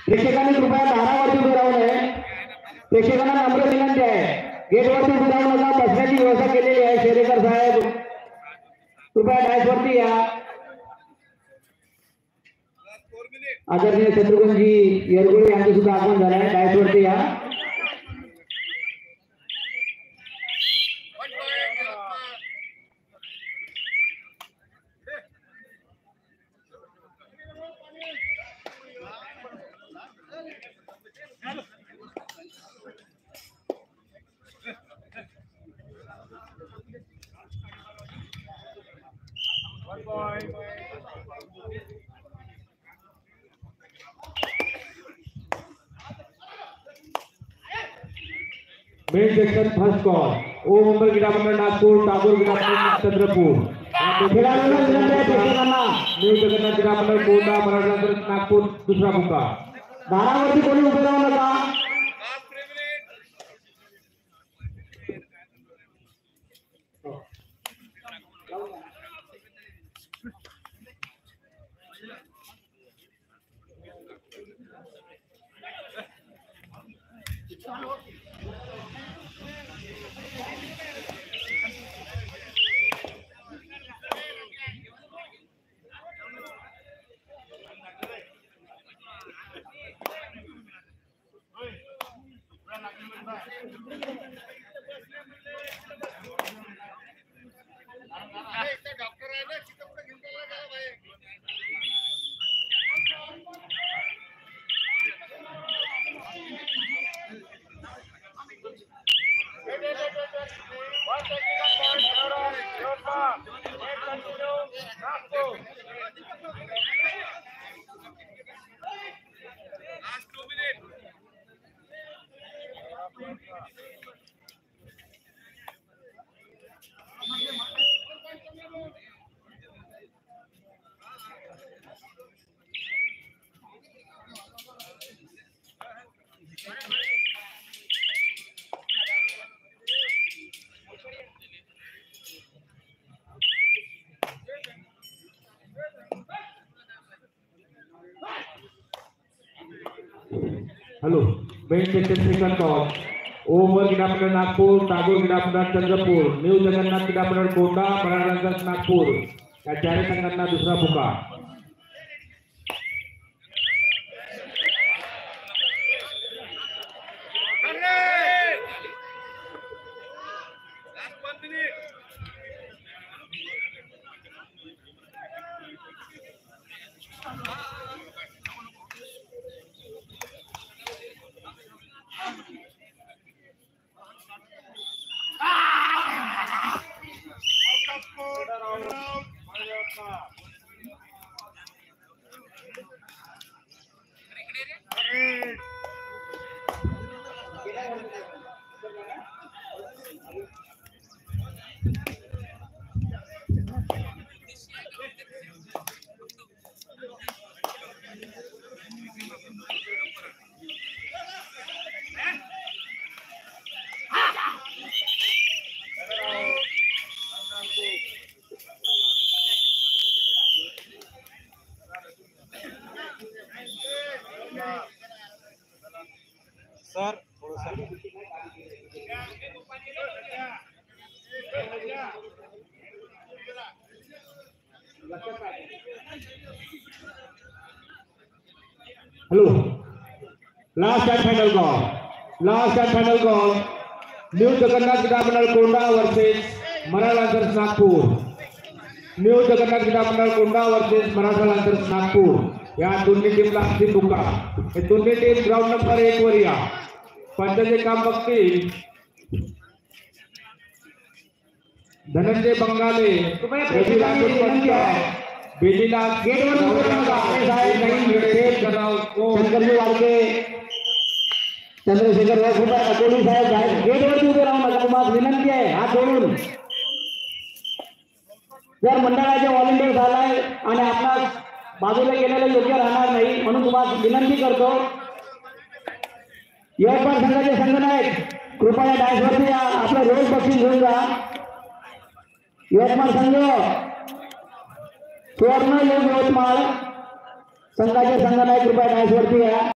प्रेक्षकांनी कृपया दारावरती उभे राहू नये। प्रेक्षकांना नम्र विनंती आहे, गेटवरती उभे राहू नका, बसण्याची व्यवस्था केलेली आहे। शेरेकर साहेब कृपया डायसवरती या। आदरणीय शत्रुघ्नजी येरगुळे यांचं सुद्धा आगमन झालं आहे, डायसवरती या। मेन सेक्शन फर्स्ट कॉल ओ मुंबई क्रीडा मंडळ नागपूर, टागोर क्रीडा मंडळ चंद्रपूर। न्यू जगन्नाथ क्रीडा मंडळ कोंढा, मराठवाडा नागपूर दुसरा मुक्का। दारावरती कोणी उभे राहू नका। Hello main section second call ओ मुंबई क्रीडा मंडळ नागपूर, टागोर क्रीडा मंडळ चंद्रपूर, न्यू जगन्नाथ क्रीडा मंडळ कोंढा, मराठवाडा नागपूर या चारही संघांना दुसरा मुक्का। सर थोड़ा hello last and final call new Jagannath Krida Mandal Kondha versus Marathwada Nagpur. New Jagannath Krida Mandal Kondha versus Marathwada Nagpur या दोन्ही टीमला अंतिम मुक्का। हे दोन्ही टीम ग्राउंड नंबर 1 वर या, पंचाचे काम बघतील धनंजय बंगाले, बेलीला गेटवर उभे राहू नका। शंकरजी वाडके, चंद्रशेखर वसुदा कोणी साहेब गेटवरती उभे राहू नका, तुम्हाला विनंती आहे हात जोडून। जर मंडळाचे व्हॉलंटियर झालाय आणि आपणास बाजूला गेलेलं योग्य राहणार नाही, म्हणून तुम्हाला विनंती करतो। यवतमाळ संघाचे संघनायक कृपया डायसवरती या, आपलं रोज बक्षीस घेऊन जा। यवतमाळ संघ सुवर्ण योग यवतमाळ संघाचे संघनायक कृपया डायसवरती या।